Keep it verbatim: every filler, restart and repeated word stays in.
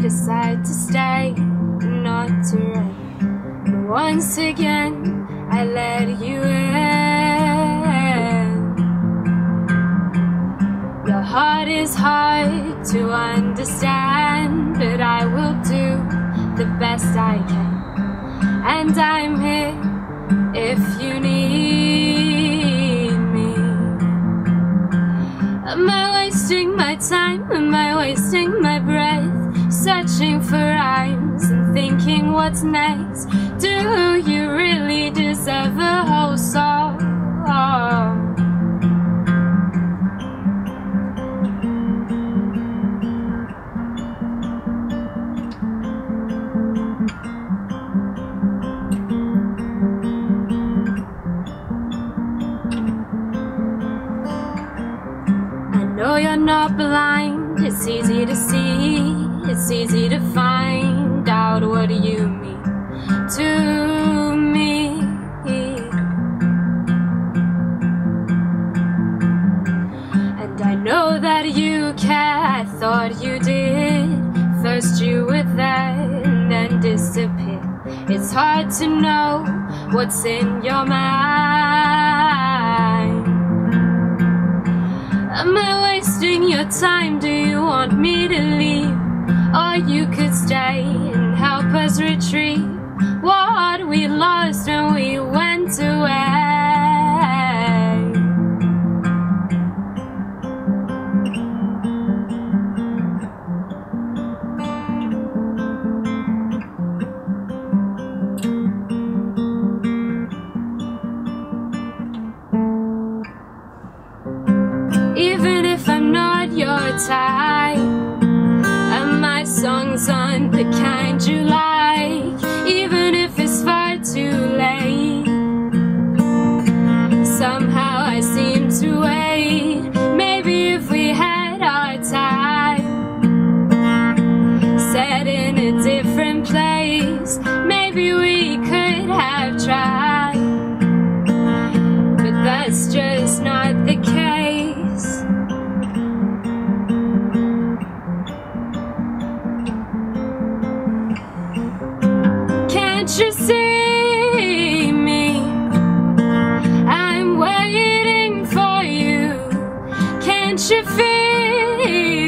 decide to stay and not to run. But once again I let you in. Your heart is hard to understand, but I will do the best I can. And I'm here if you need me. Am I wasting my time? Am I wasting my breath? Searching for rhymes and thinking what's next. Do you really deserve a whole song? No, you're not blind, it's easy to see, it's easy to find out what you mean to me. And I know that you care, I thought you did. First you were there and then disappeared. It's hard to know what's in your mind. Am I wasting your time? Do you want me to leave? Or you could stay and help us retrieve what we lost when we went away. Even if I'm not your type, and my songs aren't the kind you like, even if it's far too late, somehow I seem to wait. Maybe if we had our time set in a different place, maybe we could have tried, but that's just not the case. Can't you see me? I'm waiting for you. Can't you feel